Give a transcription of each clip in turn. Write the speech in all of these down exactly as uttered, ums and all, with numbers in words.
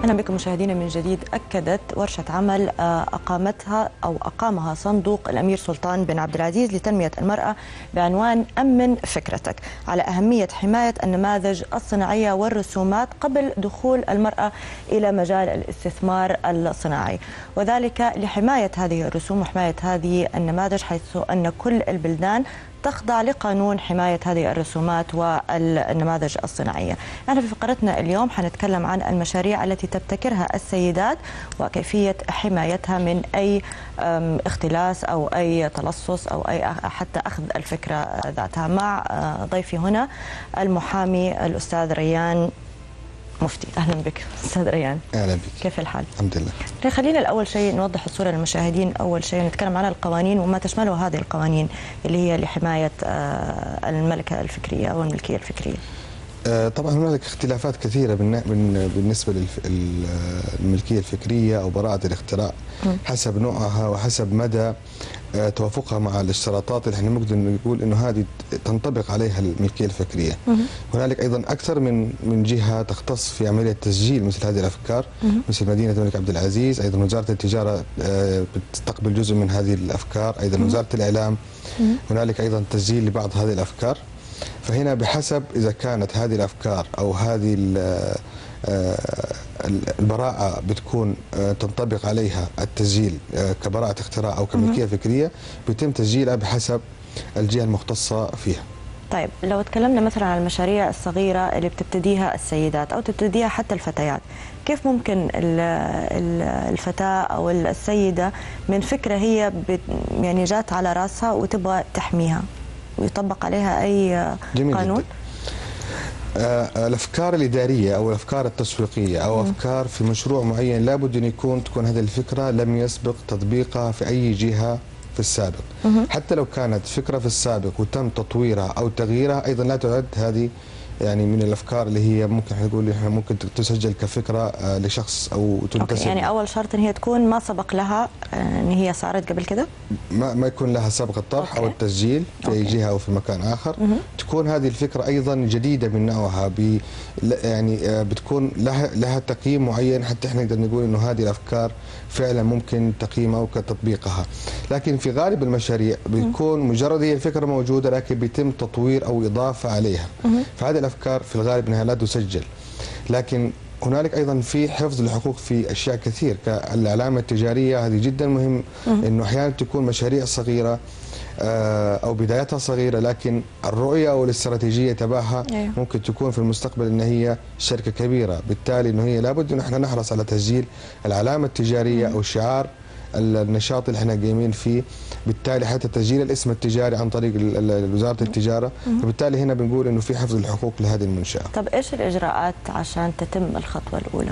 أهلا بكم مشاهدينا من جديد. أكدت ورشة عمل أقامتها أو أقامها صندوق الأمير سلطان بن عبد العزيز لتنمية المرأة بعنوان أمن فكرتك على أهمية حماية النماذج الصناعية والرسومات قبل دخول المرأة إلى مجال الاستثمار الصناعي، وذلك لحماية هذه الرسوم وحماية هذه النماذج، حيث أن كل البلدان تخضع لقانون حماية هذه الرسومات والنماذج الصناعية. نحن في فقرتنا اليوم حنتكلم عن المشاريع التي تبتكرها السيدات وكيفية حمايتها من أي اختلاس أو أي تلصص أو أي حتى أخذ الفكرة ذاتها. مع ضيفي هنا المحامي الأستاذ ريان مفتي. أهلا بك أستاذ ريان. أهلا بك. كيف الحال؟ الحمد لله. خلينا الأول شيء نوضح الصورة للمشاهدين. أول شيء نتكلم عن القوانين وما تشمله هذه القوانين اللي هي لحماية الملكة الفكرية أو الملكية الفكرية. طبعا هناك اختلافات كثيرة بالنسبة للملكية الفكرية أو براءة الاختراع حسب نوعها وحسب مدى توافقها مع الاشتراطات اللي احنا ممكن نقول انه هذه تنطبق عليها الملكيه الفكريه. هنالك ايضا اكثر من من جهه تختص في عمليه تسجيل مثل هذه الافكار، مثل مدينه الملك عبد العزيز، ايضا وزاره التجاره بتستقبل جزء من هذه الافكار، ايضا وزاره الاعلام هنالك ايضا تسجيل لبعض هذه الافكار. فهنا بحسب اذا كانت هذه الافكار او هذه البراءة بتكون تنطبق عليها التسجيل كبراءة اختراع أو كملكية فكرية، بيتم تسجيلها بحسب الجهة المختصة فيها. طيب لو تكلمنا مثلا عن المشاريع الصغيرة اللي بتبتديها السيدات أو تبتديها حتى الفتيات، كيف ممكن الفتاة أو السيدة من فكرة هي يعني جات على رأسها وتبغى تحميها ويطبق عليها أي جميل قانون؟ جدا. الافكار الاداريه او الافكار التسويقيه او افكار في مشروع معين لابد ان يكون تكون هذه الفكره لم يسبق تطبيقها في اي جهه في السابق. حتى لو كانت فكره في السابق وتم تطويرها او تغييرها، ايضا لا تعد هذه يعني من الافكار اللي هي ممكن نقول احنا ممكن تسجل كفكره لشخص او تنتسب. يعني اول شرط ان هي تكون ما سبق لها ان هي صارت قبل كده؟ ما ما يكون لها سابق الطرح أوكي. او التسجيل في أوكي. اي جهه او في مكان اخر. مه. تكون هذه الفكره ايضا جديده من نوعها، ب يعني بتكون لها لها تقييم معين حتى احنا نقدر نقول انه هذه الافكار فعلا ممكن تقييمها وتطبيقها. لكن في غالب المشاريع بيكون مجرد هي الفكره موجوده لكن بيتم تطوير او اضافه عليها. فهذه الافكار في الغالب انها لا تسجل. لكن هنالك ايضا في حفظ الحقوق في اشياء كثير كالعلامه التجاريه، هذه جدا مهم انه احيانا تكون مشاريع صغيره او بدايتها صغيره لكن الرؤيه او الاستراتيجيه تبعها ممكن تكون في المستقبل ان هي شركه كبيره، بالتالي انه هي لابد ان احنا نحرص على تسجيل العلامه التجاريه او شعار النشاط اللي احنا قايمين فيه، بالتالي حتى تسجيل الاسم التجاري عن طريق وزاره التجاره، فبالتالي هنا بنقول انه في حفظ الحقوق لهذه المنشاه. طب ايش الاجراءات عشان تتم الخطوه الاولى؟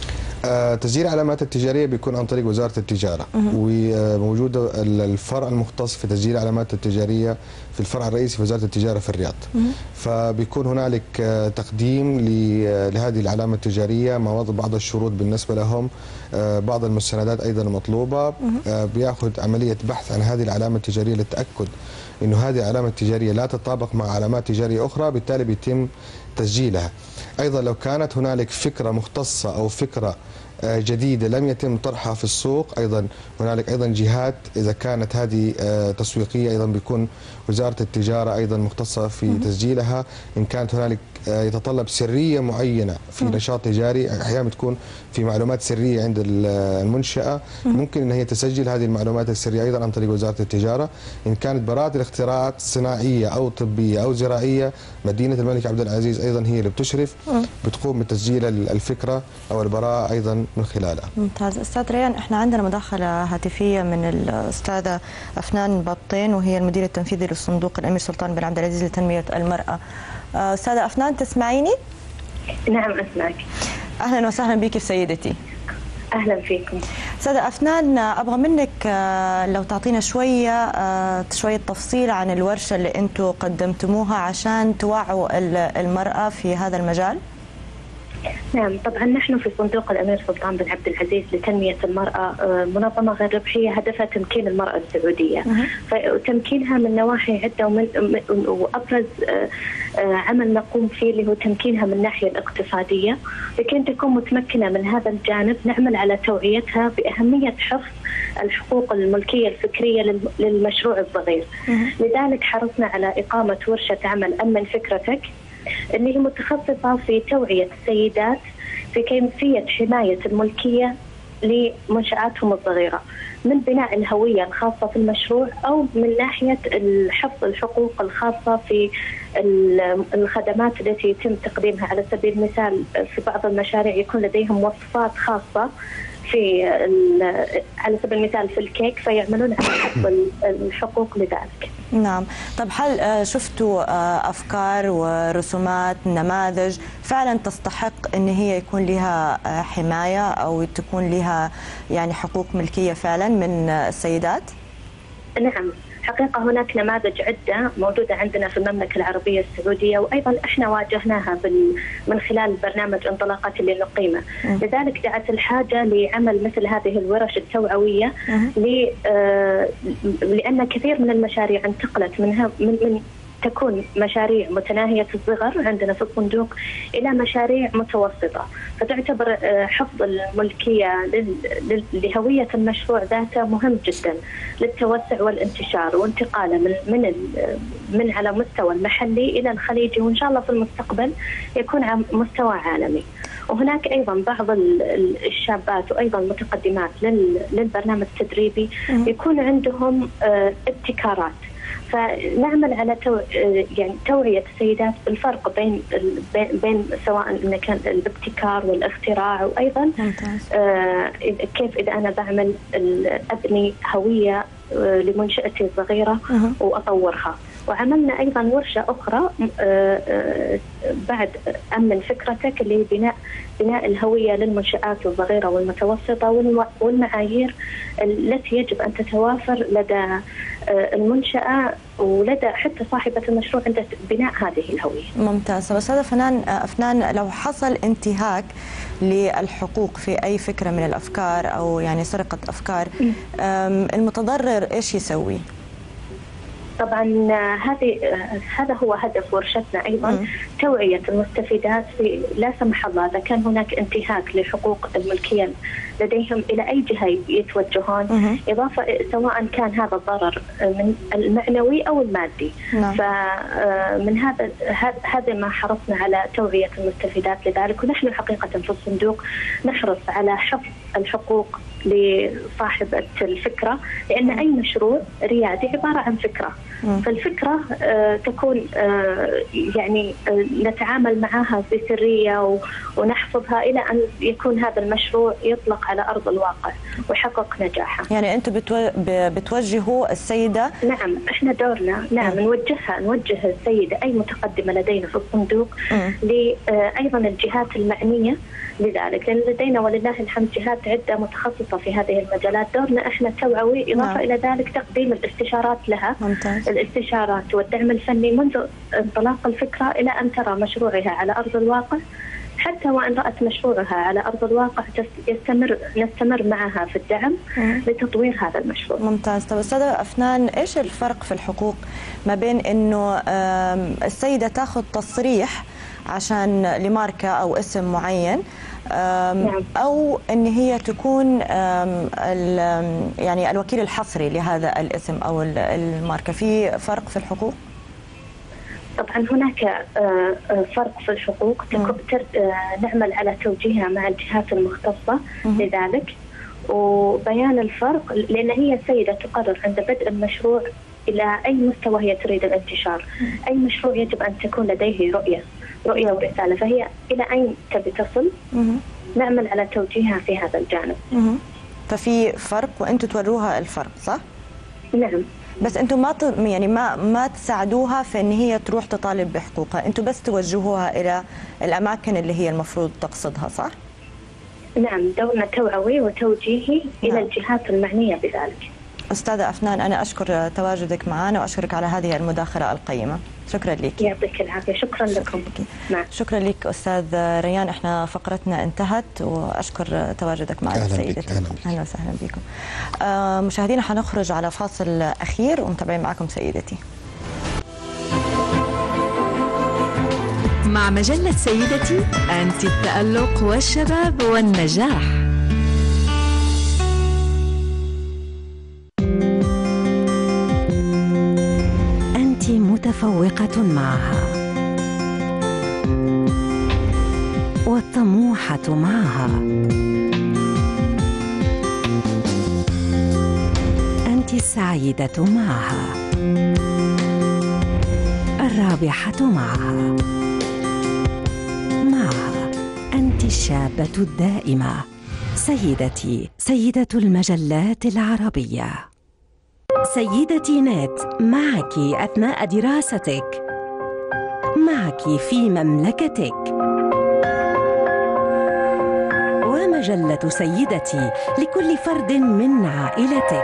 آه تسجيل العلامات التجاريه بيكون عن طريق وزاره التجاره، وموجوده الفرع المختص في تسجيل العلامات التجاريه في الفرع الرئيسي في وزاره التجاره في الرياض. فبيكون هنالك آه تقديم لهذه العلامه التجاريه مع وضع بعض الشروط بالنسبه لهم، آه بعض المستندات ايضا المطلوبه، آه بياخذ عمليه بحث عن هذه العلامه التجاريه للتاكد انه هذه العلامه التجاريه لا تتطابق مع علامات تجاريه اخرى، بالتالي بيتم تسجيلها. ايضا لو كانت هنالك فكره مختصه او فكره جديده لم يتم طرحها في السوق، ايضا هنالك ايضا جهات اذا كانت هذه تسويقيه ايضا بيكون وزاره التجاره ايضا مختصه في تسجيلها. ان كانت هنالك يتطلب سريه معينه في نشاط تجاري، احيانا بتكون في معلومات سريه عند المنشاه، ممكن ان هي تسجل هذه المعلومات السريه ايضا عن طريق وزاره التجاره. ان كانت براءه الاختراعات صناعيه او طبيه او زراعيه، مدينه الملك عبد العزيز ايضا هي اللي بتشرف، بتقوم بتسجيل الفكره او البراءه ايضا من خلالها. ممتاز. استاذ ريان، احنا عندنا مداخله هاتفيه من الاستاذه أفنان بابطين وهي المدير التنفيذي للصندوق الامير سلطان بن عبد العزيز لتنميه المراه. استاذه أفنان تسمعيني؟ نعم اسمعك. اهلا وسهلا بك سيدتي. اهلا فيكم. استاذه أفنان، ابغى منك لو تعطينا شويه شويه تفصيل عن الورشه اللي انتم قدمتموها عشان توعوا المراه في هذا المجال. نعم، طبعا نحن في صندوق الأمير سلطان بن عبد العزيز لتنمية المرأة منظمة غير ربحية هدفها تمكين المرأة السعودية، فتمكينها من نواحي عدة، ومن وأبرز عمل نقوم فيه اللي هو تمكينها من الناحية الاقتصادية. لكي تكون متمكنة من هذا الجانب نعمل على توعيتها بأهمية حفظ الحقوق الملكية الفكرية للمشروع الصغير. لذلك حرصنا على إقامة ورشة عمل أمن فكرتك، اللي هي متخصصة في توعية السيدات في كيفية حماية الملكية لمنشآتهم الصغيرة، من بناء الهوية الخاصة في المشروع أو من ناحية حفظ الحقوق الخاصة في الخدمات التي يتم تقديمها. على سبيل المثال في بعض المشاريع يكون لديهم وصفات خاصة في على سبيل المثال في الكيك، فيعملون على حفظ الحقوق لذلك. نعم، طب هل شفتوا أفكار ورسومات نماذج فعلا تستحق أن هي يكون لها حماية أو تكون لها يعني حقوق ملكية فعلا من السيدات؟ نعم، حقيقة هناك نماذج عدة موجودة عندنا في المملكة العربية السعودية، وأيضا إحنا واجهناها من خلال برنامج انطلاقات اللي نقيمه. لذلك دعت الحاجة لعمل مثل هذه الورش التوعوية، لأن كثير من المشاريع انتقلت منها من, من تكون مشاريع متناهية الصغر عندنا في الصندوق إلى مشاريع متوسطة، فتعتبر حفظ الملكية لهوية المشروع ذاته مهم جدا للتوسع والانتشار وانتقاله من من من على مستوى المحلي إلى الخليجي، وإن شاء الله في المستقبل يكون على مستوى عالمي. وهناك أيضا بعض الشابات وأيضا المتقدمات للبرنامج التدريبي يكون عندهم ابتكارات، فنعمل على تو... يعني توعية السيدات بالفرق بين بين سواء إن كان الابتكار والاختراع، وأيضا آه كيف إذا أنا بعمل أبني هوية لمنشأتي الصغيرة وأطورها. وعملنا أيضا ورشة أخرى بعد أمن فكرتك، اللي هي بناء بناء الهوية للمنشآت الصغيرة والمتوسطة والمعايير التي يجب أن تتوافر لدى المنشأة ولدى حتى صاحبة المشروع عند بناء هذه الهوية. ممتاز. أستاذة فنان أفنان، لو حصل انتهاك للحقوق في أي فكرة من الأفكار أو يعني سرقة أفكار، المتضرر إيش يسوي؟ طبعا هذه هذا هو هدف ورشتنا ايضا، م. توعيه المستفيدات في لا سمح الله اذا كان هناك انتهاك لحقوق الملكيه لديهم الى اي جهه يتوجهون، م. اضافه سواء كان هذا الضرر من المعنوي او المادي. نعم. فمن هذا هذا ما حرصنا على توعيه المستفيدات لذلك. ونحن حقيقه في الصندوق نحرص على حفظ الحقوق لصاحبة الفكرة، لأن أي مشروع ريادي عبارة عن فكرة، م. فالفكرة آه تكون آه يعني آه نتعامل معها بسرية ونحفظها إلى أن يكون هذا المشروع يطلق على أرض الواقع ويحقق نجاحه. يعني أنتم بتو... بتوجهوا السيدة؟ نعم، إحنا دورنا نعم م. نوجهها نوجه السيدة أي متقدمة لدينا في الصندوق لأيضا الجهات المعنية لذلك، لأن لدينا ولله الحمد جهات عدة متخصصة في هذه المجالات. دورنا احنا توعوي، إضافة نعم. إلى ذلك تقديم الاستشارات لها. ممتاز. الاستشارات والدعم الفني منذ انطلاق الفكرة إلى أن ترى مشروعها على أرض الواقع، حتى وإن رأت مشروعها على أرض الواقع يستمر نستمر معها في الدعم مم. لتطوير هذا المشروع. ممتاز. طب أستاذة أفنان، إيش الفرق في الحقوق ما بين إنه السيدة تاخذ تصريح عشان لماركة أو اسم معين، نعم. أو أن هي تكون يعني الوكيل الحصري لهذا الاسم أو الماركة؟ في فرق في الحقوق؟ طبعا هناك فرق في الحقوق، نعمل على توجيهها مع الجهات المختصة لذلك وبيان الفرق، لأن هي السيدة تقرر عند بدء المشروع إلى أي مستوى هي تريد الانتشار. أي مشروع يجب أن تكون لديه رؤية رؤية ورسالة، فهي إلى أين تبي تصل نعمل على توجيهها في هذا الجانب. ففي فرق وأنتم توروها الفرق، صح؟ نعم. بس أنتم ما يعني ما ما تساعدوها في أن هي تروح تطالب بحقوقها، أنتم بس توجهوها إلى الأماكن اللي هي المفروض تقصدها، صح؟ نعم، دورنا توعوي وتوجيهي نعم. إلى الجهات المعنية بذلك. أستاذة أفنان، أنا أشكر تواجدك معنا وأشكرك على هذه المداخلة القيمة. شكرا لك. يعطيك العافية. شكرا لكم. نعم. شكرا لك أستاذ ريان. احنا فقرتنا انتهت وأشكر تواجدك معنا سيدتي. أهلا, أهلا وسهلا بكم. آه مشاهدينا حنخرج على فاصل أخير ومتابعين معكم سيدتي. مع مجلة سيدتي أنت التألق والشباب والنجاح. أنت متفوقة معها والطموحة معها. أنت السعيدة معها، الرابحة معها. معها أنت الشابة الدائمة. سيدتي، سيدة المجلات العربية. سيدتي نت، معك أثناء دراستك، معك في مملكتك. ومجلة سيدتي لكل فرد من عائلتك.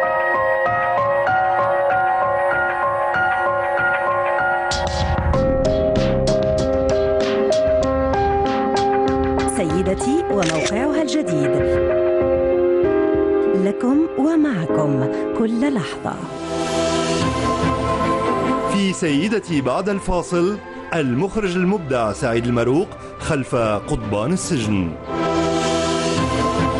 سيدتي وموقعها الجديد لكم ومعكم كل لحظة. في سيدتي بعد الفاصل المخرج المبدع سعيد المروق خلف قضبان السجن.